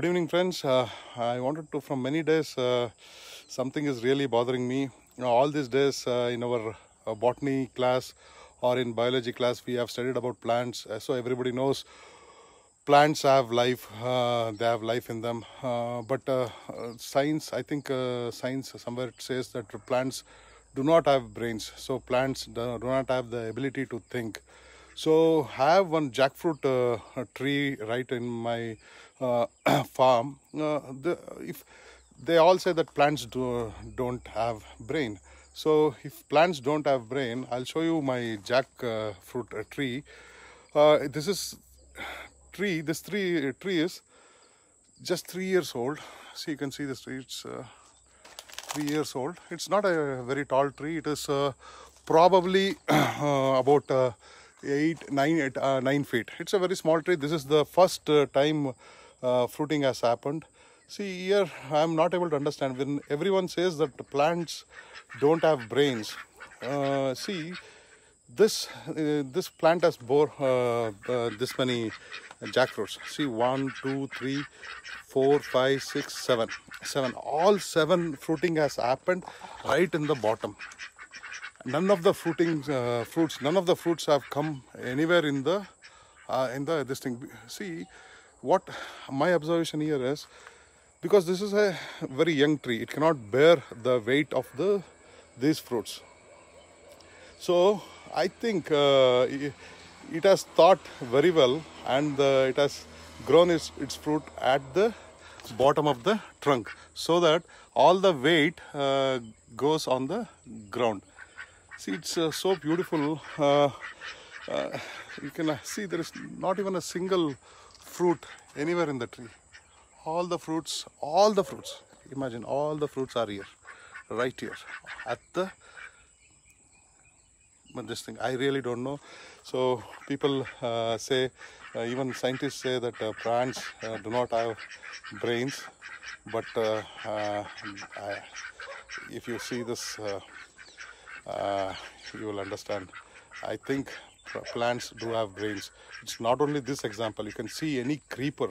Good evening, friends. I wanted to, from many days, something is really bothering me. All these days in our botany class or in biology class, we have studied about plants. So everybody knows plants have life, they have life in them. But science, I think science somewhere it says that plants do not have brains. So plants do not have the ability to think. So I have one jackfruit tree right in my farm. If they all say that plants don't have brain. So if plants don't have brain, I'll show you my jackfruit tree. This is tree. This tree is just 3 years old. See, you can see this tree. It's 3 years old. It's not a very tall tree. It is probably about 9 feet. It's a very small tree. This is the first time fruiting has happened. See, here I am not able to understand when everyone says that plants don't have brains. See, this plant has bore this many jackfruits. See, 1, 2, 3, 4, 5, 6, 7. All 7 fruiting has happened right in the bottom. None of the none of the fruits have come anywhere in the this thing. See, what my observation here is, because this is a very young tree, it cannot bear the weight of these fruits. So I think it has thought very well, and it has grown its fruit at the bottom of the trunk, so that all the weight goes on the ground. See, it's so beautiful. You can see there is not even a single fruit anywhere in the tree. All the fruits, imagine all the fruits are here, right here at the, but this thing, I really don't know. So people say, even scientists say that plants do not have brains, but if you see this, you will understand. I think plants do have brains. It's not only this example. You can see any creeper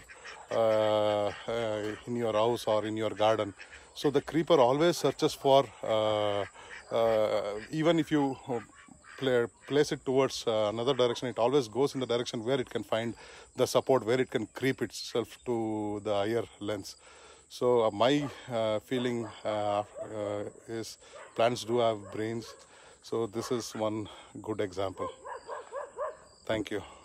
in your house or in your garden. So the creeper always searches for, even if you place it towards another direction, it always goes in the direction where it can find the support, where it can creep itself to the higher lengths. So my feeling is plants do have brains. So this is one good example. Thank you.